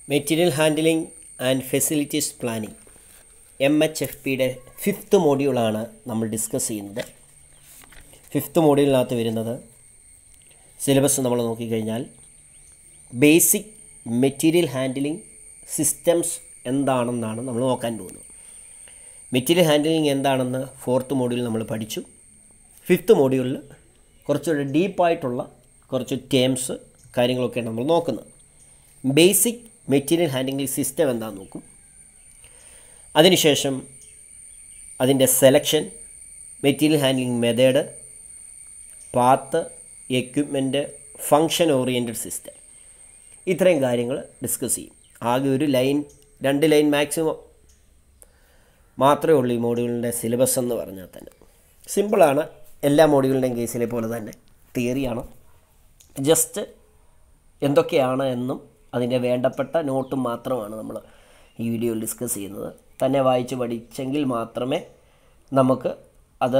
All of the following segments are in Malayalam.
Material handling and facilities planning MHFPയുടെ 5th മോഡ്യൂളാണ് നമ്മൾ ഡിസ്കസ് ചെയ്യുന്നത്. 5th മോഡ്യൂളിനകത്ത് വരുന്നത് സിലബസ് നമ്മൾ നോക്കിക്കഴിഞ്ഞാൽ ബേസിക് മെറ്റീരിയൽ ഹാൻഡ്ലിംഗ് സിസ്റ്റംസ് എന്താണെന്നാണ് നമ്മൾ നോക്കാൻ പോകുന്നത്. മെറ്റീരിയൽ ഹാൻഡ്ലിംഗ് എന്താണെന്ന് 4th മോഡ്യൂളിൽ നമ്മൾ പഠിച്ചു. 5th മോഡ്യൂളിൽ കുറച്ചുകൂടി ഡീപ്പായിട്ടുള്ള കുറച്ച് ടേംസ് കാര്യങ്ങളൊക്കെയാണ് നമ്മൾ നോക്കുന്നത്. ബേസിക് മെറ്റീരിയൽ ഹാൻഡ്ലിംഗ് സിസ്റ്റം എന്താണെന്ന് നോക്കും. അതിനുശേഷം അതിൻ്റെ selection, material handling method, path, equipment, function oriented system, ഇത്രയും കാര്യങ്ങൾ ഡിസ്കസ് ചെയ്യും. ആകെ ഒരു ലൈൻ 2 ലൈൻ മാക്സിമം മാത്രമേ ഉള്ളൂ ഈ മോഡ്യൂളിൻ്റെ സിലബസ് എന്ന് പറഞ്ഞാൽ തന്നെ. സിമ്പിളാണ്, എല്ലാ മോഡ്യൂളിൻ്റെയും കേസിലെ പോലെ തന്നെ തിയറിയാണ്. ജസ്റ്റ് എന്തൊക്കെയാണ് എന്നും അതിൻ്റെ വേണ്ടപ്പെട്ട നോട്ടും മാത്രമാണ് നമ്മൾ ഈ വീഡിയോയിൽ ഡിസ്കസ് ചെയ്യുന്നത്. തന്നെ വായിച്ച് പഠിച്ചെങ്കിൽ മാത്രമേ നമുക്ക് അത്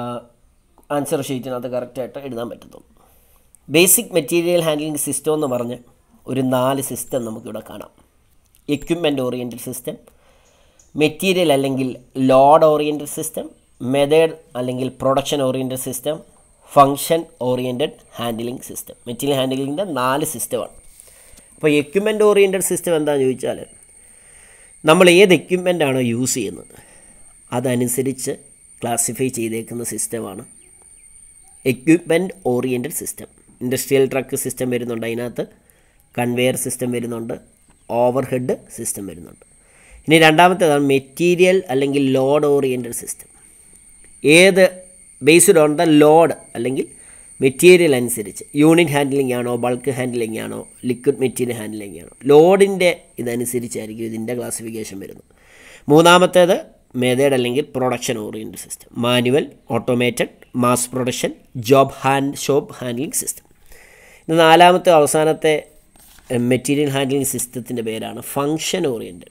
ആൻസർ ഷീറ്റിനകത്ത് കറക്റ്റായിട്ട് എഴുതാൻ പറ്റത്തുള്ളൂ. ബേസിക് മെറ്റീരിയൽ ഹാൻഡ്ലിംഗ് സിസ്റ്റം എന്ന് പറഞ്ഞ് ഒരു 4 സിസ്റ്റം നമുക്കിവിടെ കാണാം. എക്വിപ്മെൻറ്റ് ഓറിയൻറ്റഡ് സിസ്റ്റം, മെറ്റീരിയൽ അല്ലെങ്കിൽ ലോഡ് ഓറിയൻറ്റഡ് സിസ്റ്റം, മെത്തേഡ് അല്ലെങ്കിൽ production oriented system, function oriented handling system. Material ഹാൻഡ്ലിങ്ങിൻ്റെ 4 സിസ്റ്റമാണ്. അപ്പോൾ എക്വിപ്മെൻറ്റ് ഓറിയൻറ്റഡ് സിസ്റ്റം എന്താണെന്ന് ചോദിച്ചാൽ നമ്മൾ ഏത് എക്വിപ്മെൻ്റാണോ യൂസ് ചെയ്യുന്നത് അതനുസരിച്ച് ക്ലാസിഫൈ ചെയ്തേക്കുന്ന സിസ്റ്റമാണ് equipment oriented system. Industrial truck system വരുന്നുണ്ട്, അതിനകത്ത് കൺവെയർ സിസ്റ്റം വരുന്നുണ്ട്, ഓവർ ഹെഡ് സിസ്റ്റം വരുന്നുണ്ട്. ഇനി രണ്ടാമത്തേതാണ് മെറ്റീരിയൽ അല്ലെങ്കിൽ ലോഡ് ഓറിയൻറ്റഡ് സിസ്റ്റം. ഏത് ബേസ്ഡ് ഓൺ ദ ലോഡ് അല്ലെങ്കിൽ മെറ്റീരിയൽ അനുസരിച്ച് യൂണിറ്റ് ഹാൻഡ്ലിംഗ് ആണോ, ബൾക്ക് ഹാൻഡ്ലിംഗ് ആണോ, ലിക്വിഡ് മെറ്റീരിയൽ ഹാൻഡ്ലിംഗ് ആണോ, ലോഡിൻ്റെ ഇതനുസരിച്ചായിരിക്കും ഇതിൻ്റെ ക്ലാസിഫിക്കേഷൻ വരുന്നത്. മൂന്നാമത്തേത് മെത്തേഡ് അല്ലെങ്കിൽ production oriented system. Manual, automated, mass production, shop handling system. ഇത് നാലാമത്തെ അവസാനത്തെ മെറ്റീരിയൽ ഹാൻഡ്ലിംഗ് സിസ്റ്റത്തിൻ്റെ പേരാണ് ഫങ്ഷൻ ഓറിയൻറ്റഡ്.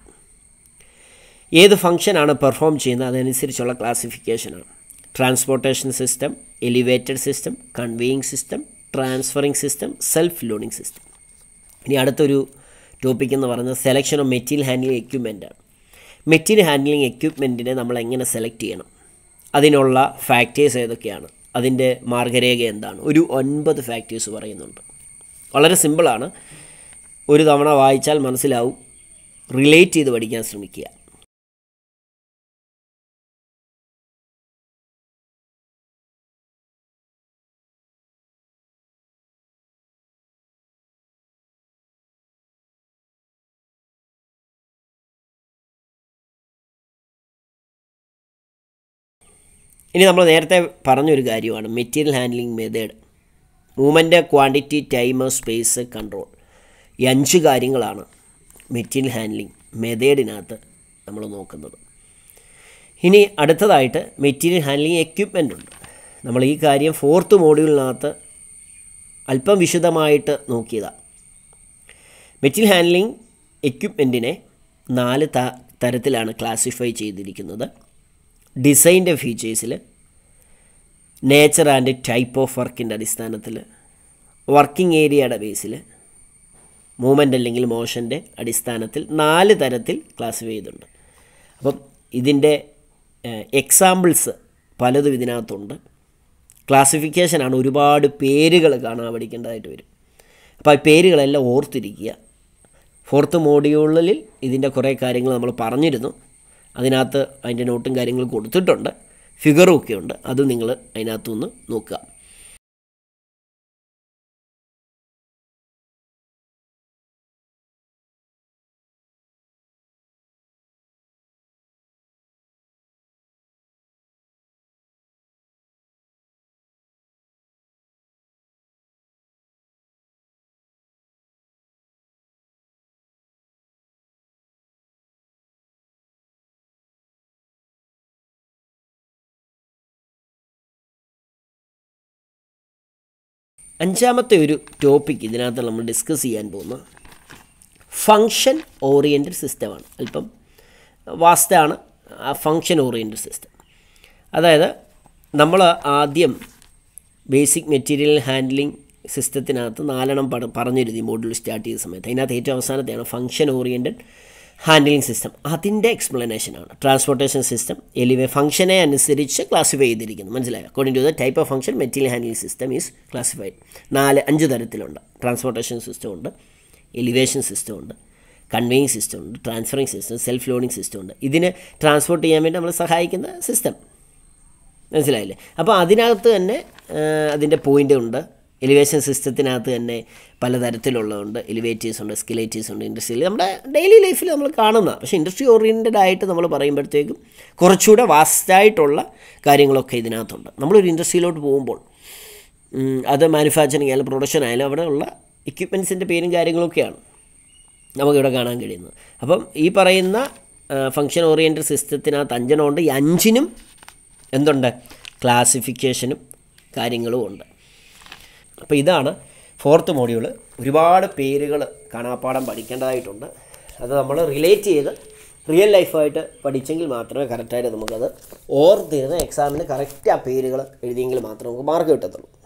ഏത് ഫങ്ഷനാണ് പെർഫോം ചെയ്യുന്നത് അതനുസരിച്ചുള്ള ക്ലാസിഫിക്കേഷനാണ്. Transportation system, elevated system, conveying system, transferring system, self loading system. ഇനി അടുത്തൊരു ടോപ്പിക് എന്ന് പറയുന്നത് സെലക്ഷൻ ഓഫ് മെറ്റീരിയൽ ഹാൻഡ്ലിംഗ് എക്യുപ്മെൻറ്റാണ്. മെറ്റീരിയൽ ഹാൻഡ്ലിംഗ് എക്യുപ്മെൻറ്റിനെ നമ്മൾ എങ്ങനെ സെലക്ട് ചെയ്യണം, അതിനുള്ള ഫാക്ടേഴ്സ് ഏതൊക്കെയാണ്, അതിൻ്റെ മാർഗ്ഗരേഖ എന്താണ്, ഒരു 9 ഫാക്ടേഴ്സ് പറയുന്നുണ്ട്. വളരെ സിമ്പിളാണ്, ഒരു തവണ വായിച്ചാൽ മനസ്സിലാവും. റിലേറ്റ് ചെയ്ത് പഠിക്കാൻ ശ്രമിക്കുക. ഇനി നമ്മൾ നേരത്തെ പറഞ്ഞൊരു കാര്യമാണ് material handling method. Movement, quantity, time, space, control. ഈ 5 കാര്യങ്ങളാണ് മെറ്റീരിയൽ ഹാൻഡ്ലിംഗ് മെത്തേഡിനകത്ത് നമ്മൾ നോക്കുന്നത്. ഇനി അടുത്തതായിട്ട് മെറ്റീരിയൽ ഹാൻഡ്ലിംഗ് എക്യുപ്മെൻ്റ് ഉണ്ട്. നമ്മൾ ഈ കാര്യം 4th മോഡ്യൂളിനകത്ത് അല്പം വിശദമായിട്ട് നോക്കിയതാണ്. മെറ്റീരിയൽ ഹാൻഡ്ലിംഗ് എക്യുപ്മെൻറ്റിനെ 4 തരത്തിലാണ് ക്ലാസിഫൈ ചെയ്തിരിക്കുന്നത്. ഡിസൈൻ്റെ ഫീച്ചേഴ്സിൽ, നേച്ചർ ആൻഡ് ടൈപ്പ് ഓഫ് വർക്കിൻ്റെ അടിസ്ഥാനത്തിൽ, വർക്കിംഗ് ഏരിയയുടെ ബേസിൽ, മൂവ്മെൻ്റ് അല്ലെങ്കിൽ മോഷൻ്റെ അടിസ്ഥാനത്തിൽ 4 തരത്തിൽ ക്ലാസിഫൈ ചെയ്തിട്ടുണ്ട്. അപ്പം ഇതിൻ്റെ എക്സാമ്പിൾസ് പലതും ഇതിനകത്തുണ്ട്. ക്ലാസിഫിക്കേഷനാണ്, ഒരുപാട് പേരുകൾ കാണാൻ പഠിക്കേണ്ടതായിട്ട് വരും. അപ്പോൾ ആ പേരുകളെല്ലാം ഓർത്തിരിക്കുക. 4th മോഡ്യൂളിൽ ഇതിൻ്റെ കുറേ കാര്യങ്ങൾ നമ്മൾ പറഞ്ഞിരുന്നു. അതിനകത്ത് അതിൻ്റെ നോട്ടും കാര്യങ്ങളും കൊടുത്തിട്ടുണ്ട്, ഫിഗറും ഒക്കെ ഉണ്ട്. അത് നിങ്ങൾ അതിനകത്തുനിന്ന് നോക്കുക. അഞ്ചാമത്തെ ഒരു ടോപ്പിക് ഇതിനകത്ത് നമ്മൾ ഡിസ്കസ് ചെയ്യാൻ പോകുന്ന ഫങ്ഷൻ ഓറിയൻറ്റഡ് സിസ്റ്റമാണ്. അല്പം വാസ്റ്റാണ് ആ ഫങ്ഷൻ ഓറിയൻറ്റഡ് സിസ്റ്റം. അതായത് നമ്മൾ ആദ്യം ബേസിക് മെറ്റീരിയൽ ഹാൻഡ്ലിംഗ് സിസ്റ്റത്തിനകത്ത് 4 പറഞ്ഞിരുന്നു ഈ മോഡ്യൂൾ സ്റ്റാർട്ട് ചെയ്ത സമയത്ത്. അതിനകത്ത് ഏറ്റവും അവസാനത്തെയാണ് ഫംഗ്ഷൻ ഓറിയൻറ്റഡ് ഹാൻഡ്ലിംഗ് സിസ്റ്റം. അതിൻ്റെ എക്സ്പ്ലനേഷനാണ്. ട്രാൻസ്പോർട്ടേഷൻ സിസ്റ്റം ഫംഗ്ഷനെ അനുസരിച്ച് ക്ലാസിഫൈ ചെയ്തിരിക്കുന്നു. മനസ്സിലായോ? According to the type of function material handling system is classified. 5 തരത്തിലുണ്ട്. ട്രാൻസ്പോർട്ടേഷൻ സിസ്റ്റം ഉണ്ട്, എലിവേഷൻ സിസ്റ്റം ഉണ്ട്, കൺവേയിങ് സിസ്റ്റം ഉണ്ട്, transferring system, self loading system ഉണ്ട്. ഇതിന് ട്രാൻസ്പോർട്ട് ചെയ്യാൻ വേണ്ടി നമ്മൾ സഹായിക്കുന്ന സിസ്റ്റം. മനസ്സിലായില്ലേ? അപ്പോൾ അതിനകത്ത് തന്നെ അതിൻ്റെ പോയിൻ്റ് ഉണ്ട്. എലിവേഷൻ സിസ്റ്റത്തിനകത്ത് തന്നെ പലതരത്തിലുള്ളതുണ്ട്. എലിവേറ്റേഴ്സ് ഉണ്ട്, സ്കിലേറ്റേഴ്സ് ഉണ്ട്. ഇൻഡസ്ട്രിയിൽ നമ്മുടെ ഡെയിലി ലൈഫിൽ നമ്മൾ കാണുന്ന, പക്ഷേ ഇൻഡസ്ട്രി ഓറിയൻറ്റഡ് ആയിട്ട് നമ്മൾ പറയുമ്പോഴത്തേക്കും കുറച്ചുകൂടെ വാസ്റ്റായിട്ടുള്ള കാര്യങ്ങളൊക്കെ ഇതിനകത്തുണ്ട്. നമ്മളൊരു ഇൻഡസ്ട്രിയിലോട്ട് പോകുമ്പോൾ അത് മാനുഫാക്ചറിങ് ആയാലും പ്രൊഡക്ഷൻ ആയാലും അവിടെ ഉള്ള എക്യുപ്മെൻറ്റ്സിൻ്റെ പേരും കാര്യങ്ങളൊക്കെയാണ് നമുക്കിവിടെ കാണാൻ കഴിയുന്നത്. അപ്പം ഈ പറയുന്ന ഫംഗ്ഷൻ ഓറിയൻറ്റഡ് സിസ്റ്റത്തിനകത്ത് 5 ഉണ്ട്. ഈ 5നും എന്തുണ്ട്? ക്ലാസിഫിക്കേഷനും കാര്യങ്ങളും ഉണ്ട്. അപ്പോൾ ഇതാണ് 4th മോഡ്യൂൾ. ഒരുപാട് പേരുകൾ കാണാപ്പാഠം പഠിക്കേണ്ടതായിട്ടുണ്ട്. അത് നമ്മൾ റിലേറ്റ് ചെയ്ത് റിയൽ ലൈഫായിട്ട് പഠിച്ചെങ്കിൽ മാത്രമേ കറക്റ്റായിട്ട് നമുക്കത് ഓർത്തിരുന്ന് എക്സാമിന് കറക്റ്റ് ആ പേരുകൾ എഴുതിയെങ്കിൽ മാത്രമേ നമുക്ക് മാർക്ക് കിട്ടത്തുള്ളൂ.